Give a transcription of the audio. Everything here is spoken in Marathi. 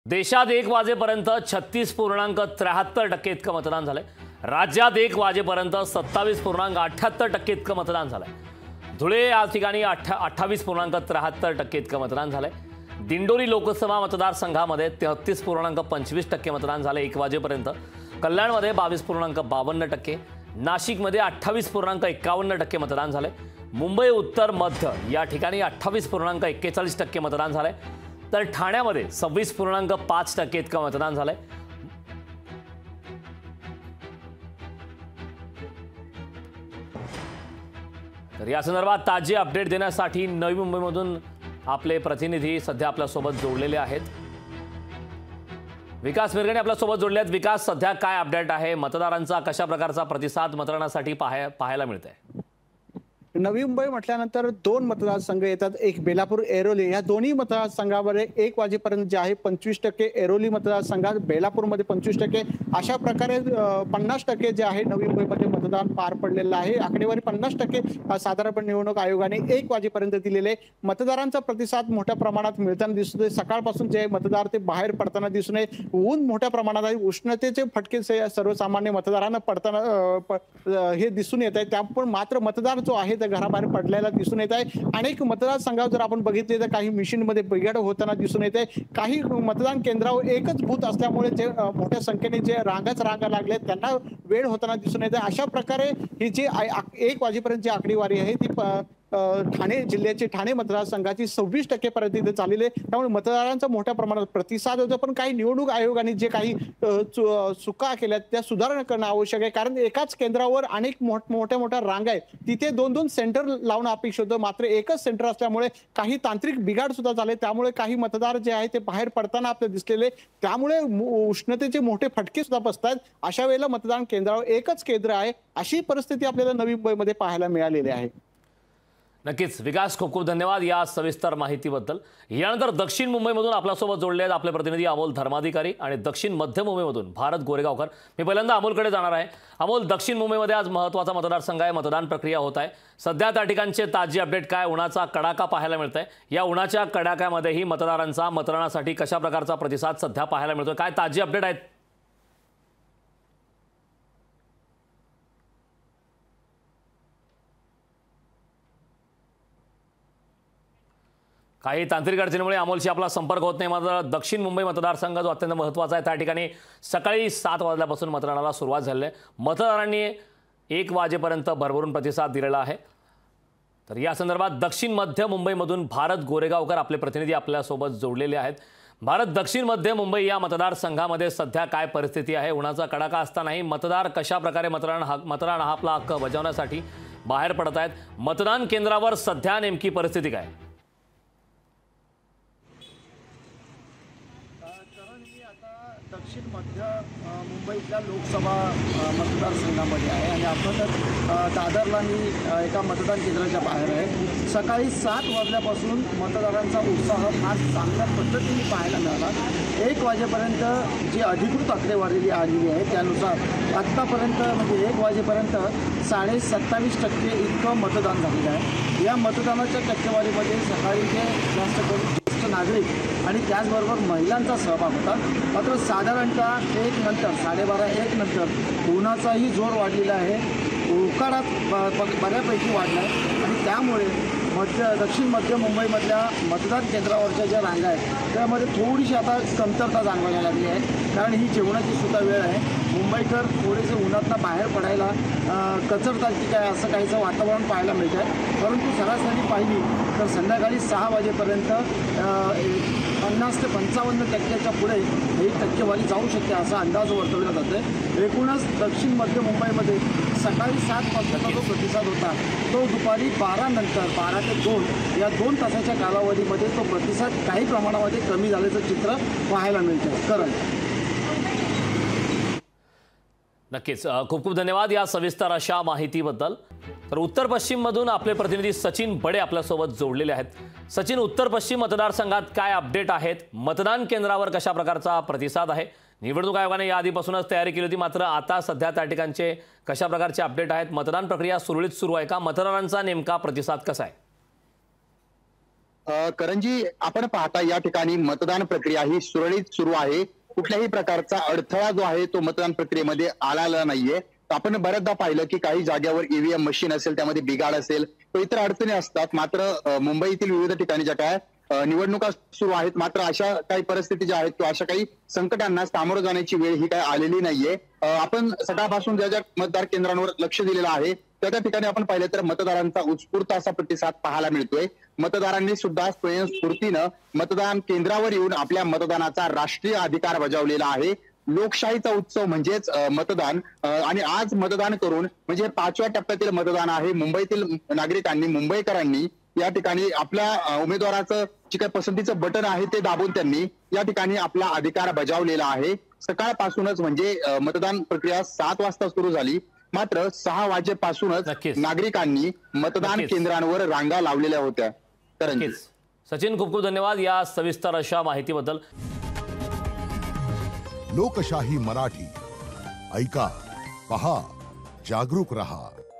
देशात 1 वाजेपर्यंत 36.73% इतकं मतदान झालंय। राज्यात 1 वाजेपर्यंत 27.78% इतकं मतदान झालंय। धुळे या ठिकाणी 28.73% इतकं मतदान झालंय। दिंडोरी लोकसभा मतदारसंघामध्ये 33.25% मतदान झालंय 1 वाजेपर्यंत। कल्याणमध्ये 22.52%, नाशिकमध्ये 28.51% मतदान झालंय। मुंबई उत्तर मध्य या ठिकाणी 28.41% मतदान झालंय। तर ठाण्यामध्ये 26.5% इतकं मतदान झालंय। तर या संदर्भात ताजे अपडेट देण्यासाठी नवी मुंबईमधून आपले प्रतिनिधी सध्या आपल्या सोबत जोडलेले आहेत। विकास मिरगणे आपल्या सोबत जोडले आहेत। विकास, सध्या काय अपडेट आहे? मतदारांचा कशा प्रकारचा प्रतिसाद मतदानासाठी पाहायला मिळतोय? नवी मुंबई म्हटल्यानंतर 2 मतदारसंघ येतात, एक बेलापूर ऐरोली। या दोन्ही मतदारसंघामध्ये 1 वाजेपर्यंत जे आहे 25%, ऐरोली मतदारसंघात बेलापूरमध्ये 25%, अशा प्रकारे 50% जे आहे नवी मुंबईमध्ये मतदान पार पडलेलं आहे। आकडेवारी 50% साधारणपणे निवडणूक आयोगाने 1 वाजेपर्यंत दिलेले। मतदारांचा प्रतिसाद मोठ्या प्रमाणात मिळताना दिसतोय। सकाळपासून जे मतदार ते बाहेर पडताना दिसून येत, ऊन मोठ्या प्रमाणात आहे, उष्णतेचे फटके सर्वसामान्य मतदारांना पडताना हे दिसून येत आहे। त्यामुळे मात्र मतदार जो आहे घराबाहेर पडलेला दिसून येत आहे। अनेक मतदारसंघावर जर आपण बघितले तर काही मशीनमध्ये बिघाड होताना दिसून येत आहे। काही मतदान केंद्रावर एकच बूथ असल्यामुळे जे मोठ्या संख्येने जे रांगा लागले त्यांना वेळ होताना दिसून येत आहे। अशा प्रकारे ही जी 1 वाजेपर्यंत जी आकडेवारी आहे ती ठाणे जिल्ह्याचे ठाणे मतदारसंघाची 26% पर्यंत इथे चाललेली आहे। त्यामुळे मतदारांचा मोठ्या प्रमाणात प्रतिसाद होतो। पण काही निवडणूक आयोगाने जे काही चुका केल्या त्या सुधारणा करणं आवश्यक आहे, कारण एकाच केंद्रावर अनेक मोठ्या रांगा आहेत, तिथे 2-2 सेंटर लावणं अपेक्षित होतं। मात्र एकच सेंटर असल्यामुळे काही तांत्रिक बिघाड सुद्धा झाले, त्यामुळे काही मतदार जे आहे ते बाहेर पडताना आपल्याला दिसलेले। त्यामुळे उष्णतेचे मोठे फटके सुद्धा बसतात। अशा वेळेला मतदान केंद्रावर एकच केंद्र आहे, अशी परिस्थिती आपल्याला नवी मुंबईमध्ये पाहायला मिळालेली आहे। नक्कीच विकास, खूप खूप धन्यवाद या सविस्तर माहितीबद्दल। यानंतर दक्षिण मुंबईमधून आपल्यासोबत जोडले आहेत आपले प्रतिनिधी अमोल धर्माधिकारी आणि दक्षिण मध्य मुंबईमधून भारत गोरेगावकर। मी पहिल्यांदा अमोलकडे जाणार आहे। अमोल, दक्षिण मुंबईमध्ये आज महत्त्वाचा मतदारसंघ आहे, मतदान प्रक्रिया होत आहे। सध्या त्या ठिकाणचे ताजी अपडेट काय? उन्हाचा कडाका पाहायला मिळतोय। या उन्हाच्या कडाक्यामध्येही मतदारांचा मतदानासाठी कशा प्रकारचा प्रतिसाद सध्या पाहायला मिळतोय? काय ताजी अपडेट आहेत? काही तांत्रिक अडचणीमुळे अमोलशी आपला संपर्क होत नाही। मात्र दक्षिण मुंबई मतदारसंघ जो अत्यंत महत्त्वाचा आहे त्या ठिकाणी सकाळी 7 वाजल्यापासून मतदानाला सुरुवात झाली आहे। मतदारांनी 1 वाजेपर्यंत भरभरून प्रतिसाद दिलेला आहे। तर या संदर्भात दक्षिण मध्य मुंबईमधून भारत गोरेगावकर आपले प्रतिनिधी आपल्यासोबत जोडलेले आहेत। भारत, दक्षिण मध्य मुंबई या मतदारसंघामध्ये सध्या काय परिस्थिती आहे? उन्हाचा कडाका असतानाही मतदार कशा प्रकारे मतदान हा आपला हक्क बजावण्यासाठी बाहेर पडत आहेत? मतदान केंद्रावर सध्या नेमकी परिस्थिती काय? दक्षिण मध्य मुंबईतल्या लोकसभा मतदारसंघामध्ये आहे आणि आपण दादरला मी एका मतदान केंद्राच्या बाहेर आहे। सकाळी 7 वाजल्यापासून मतदारांचा उत्साह फार चांगल्या पद्धतीने पाहायला मिळाला। 1 वाजेपर्यंत जी अधिकृत आकडेवारी आलेली आहे त्यानुसार आत्तापर्यंत म्हणजे 1 वाजेपर्यंत 27.5% इतकं मतदान झालेलं आहे। या मतदानाच्या टक्केवारीमध्ये सकाळी जे जास्त करून नागरिक आणि त्याचबरोबर महिलांचा सहभाग होता। मात्र साधारणतः 1 नंतर 12:30-1 नंतर उन्हाचाही जोर वाढलेला आहे, उकाडा बऱ्यापैकी वाढला आहे आणि त्यामुळे दक्षिण मध्य मुंबईमधल्या मतदान केंद्रावरच्या ज्या रांगा आहेत त्यामध्ये थोडीशी आता कमतरता जाणवायला लागली आहे, कारण ही जेवणाची सुद्धा वेळ आहे। मुंबईकर थोडेसे उन्हातनं बाहेर पडायला कचरतात की काय असं काहीचं वातावरण पाहायला मिळतं आहे। परंतु सरासरी पाहिली तर संध्याकाळी 6 वाजेपर्यंत 50 ते 55% पुढे ही टक्केवारी जाऊ शकते असा अंदाज वर्तवला जातो आहे। एकूणच दक्षिण मध्य मुंबईमध्ये सकाळी 7 वाजताचा जो प्रतिसाद होता तो दुपारी 12 नंतर 12 ते 2 या 2 तासाच्या कालावधीमध्ये तो प्रतिसाद काही प्रमाणामध्ये कमी झाल्याचं चित्र पाहायला मिळतं। करण नक्कीच खूप खूप धन्यवाद या सविस्तर अशा माहितीबद्दल। तर उत्तर पश्चिम मधून आपले प्रतिनिधी सचिन बडे आपल्यासोबत जोडलेले आहेत। सचिन, उत्तर पश्चिम मतदारसंघात काय अपडेट आहेत? मतदान केंद्रावर कशा प्रकारचा प्रतिसाद आहे? निवडणूक आयोगाने या आधीपासूनच तयारी केली होती, मात्र आता सध्या त्या ठिकाणचे कशा प्रकारचे अपडेट आहेत? मतदान प्रक्रिया सुरळीत सुरू आहे का? मतदारांचा नेमका प्रतिसाद कसा आहे? करंजी, आपण पाहता या ठिकाणी मतदान प्रक्रिया ही सुरळीत सुरू आहे. कुठल्याही प्रकारचा अडथळा जो आहे तो मतदान प्रक्रियेमध्ये आलेला नाहीये. आपण बऱ्याचदा पाहिलं की काही जागेवर ईव्हीएम मशीन असेल, त्यामध्ये बिघाड असेल, तो इतर अडचणी असतात. मात्र मुंबईतील विविध ठिकाणी ज्या काय निवडणुका सुरू आहेत, मात्र अशा काही परिस्थिती ज्या आहेत किंवा अशा काही संकटांना सामोरं जाण्याची वेळ ही काय आलेली नाहीये. आपण सकाळपासून ज्या ज्या मतदार केंद्रांवर लक्ष दिलेलं आहे त्या ठिकाणी आपण पाहिलं तर मतदारांचा उत्स्फूर्त असा प्रतिसाद पाहायला मिळतोय. मतदारांनी सुद्धा स्वयंस्फूर्तीनं मतदान केंद्रावर येऊन आपल्या मतदानाचा राष्ट्रीय अधिकार बजावलेला आहे. लोकशाहीचा उत्सव म्हणजेच मतदान, आणि आज मतदान करून म्हणजे 5व्या टप्प्यातील मतदान आहे. मुंबईतील नागरिकांनी, मुंबईकरांनी या ठिकाणी आपल्या उमेदवाराचं जे काही पसंतीचं बटन आहे ते दाबून त्यांनी या ठिकाणी आपला अधिकार बजावलेला आहे. सकाळपासूनच म्हणजे मतदान प्रक्रिया 7 वाजता सुरू झाली, मात्र 6 वाजेपासूनच नक्कीच. नागरिकांनी मतदान नक्कीच. केंद्रांवर रांगा लावलेल्या होत्या. नक्कीच. सचिन, खूप खूप धन्यवाद या सविस्तर अशा माहितीबद्दल. लोकशाही मराठी ऐका, पहा, जागरूक रहा.